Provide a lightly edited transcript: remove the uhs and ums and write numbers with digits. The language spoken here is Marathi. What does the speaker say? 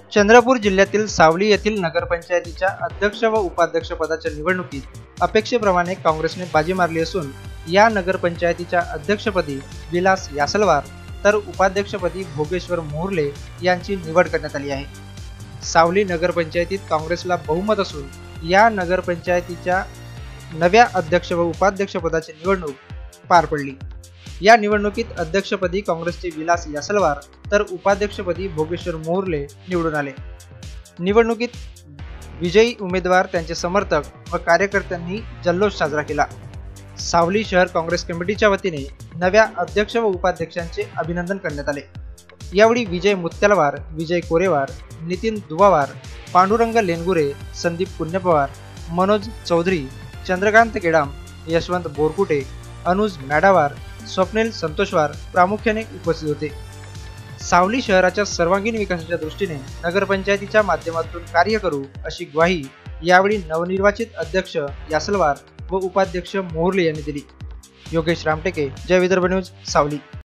चंद्रपूर जिल्ह्यातील सावली येथील नगरपंचायतीच्या अध्यक्ष व उपाध्यक्ष पदाच्या निवडणुकीत अपेक्षेप्रमाणे काँग्रेसने बाजी मारली असून या नगरपंचायतीच्या अध्यक्षपदी विलास यासलवार तर उपाध्यक्षपदी भोगेश्वर मोहर्ले यांची निवड करण्यात आली आहे। सावली नगरपंचायतीत काँग्रेसला बहुमत असून या नगरपंचायतीच्या नव्या अध्यक्ष व उपाध्यक्ष पदाची निवडणूक पार पडली। या निवडणुकीत अध्यक्षपदी काँग्रेसचे विलास यासलवार तर उपाध्यक्षपदी भोगेश्वर मोहर्ले निवडून आले। निवडणुकीत विजयी उमेदवार, त्यांचे समर्थक व कार्यकर्त्यांनी जल्लोष साजरा केला। सावली शहर काँग्रेस कमिटीच्या वतीने नव्या अध्यक्ष व उपाध्यक्षांचे अभिनंदन करण्यात आले। यावेळी विजय मुत्यालवार, विजय कोरेवार, नितीन दुवावार, पांडुरंग लेनगुरे, संदीप पुण्यपवार, मनोज चौधरी, चंद्रकांत केडाम, यशवंत बोरकुटे, अनुज मॅडावार, स्वप्नील संतोषवार प्रामुख्याने उपस्थित होते। सावली शहराच्या सर्वांगीण विकासाच्या दृष्टीने नगरपंचायतीच्या माध्यमातून कार्य करू अशी ग्वाही यावेळी नवनिर्वाचित अध्यक्ष यासलवार व उपाध्यक्ष मोहर्ले यांनी दिली। योगेश रामटेके, जय विदर्भ न्यूज, सावली।